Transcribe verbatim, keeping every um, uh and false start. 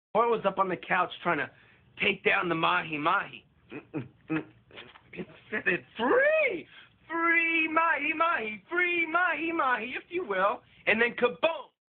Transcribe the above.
Boy was up on the couch trying to take down the Mahi Mahi. It said it free! Free Mahi Mahi! Free Mahi Mahi, if you will. And then kaboom!